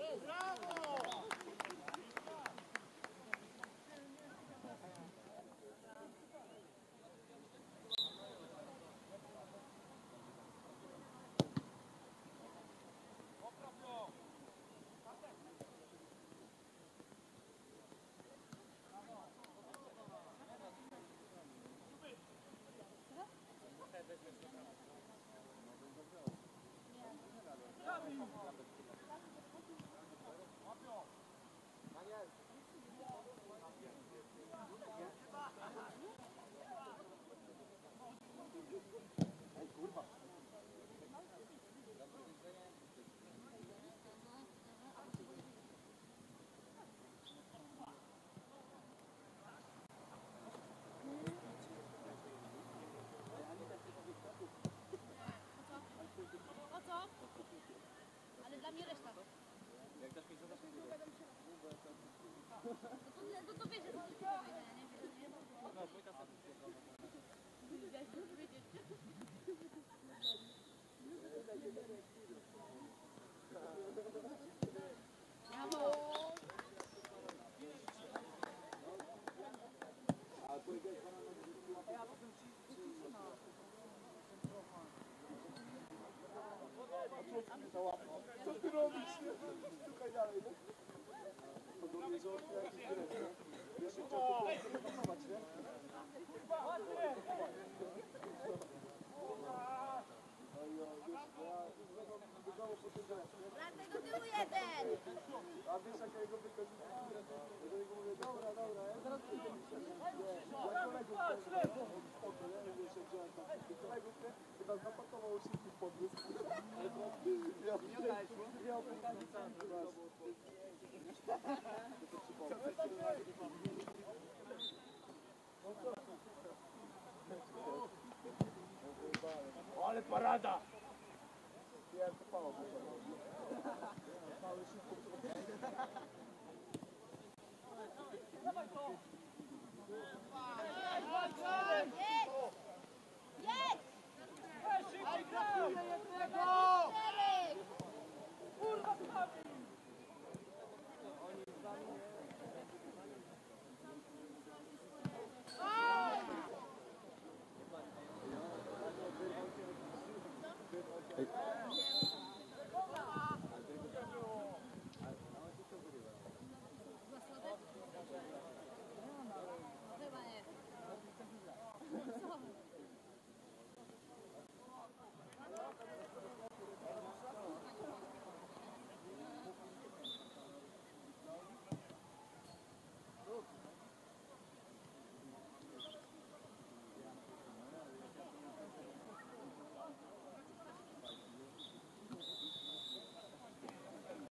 No to wiesz, że to ci powiedziane, nie? No, mój kaset. Co ty robisz? Szukaj dalej, nie? Podobnie, że jakiś grę, nie? Jeszcze chciał to pracować, nie? Dlatego tyłu jeden! A wiesz, jak ja go wykorzystałem? Ja do niego mówię, dobra, ja zaraz przyjdę. Ja kolegów też, spoko, nie? Wiesz, jak wziąłem tam kolegów, nie? Chyba zapakował szybki podniósł. Ja okazji sam ale parada! Ja to pało mały szybko. Dawaj to! Jedź! Kurwa stawi! Ej.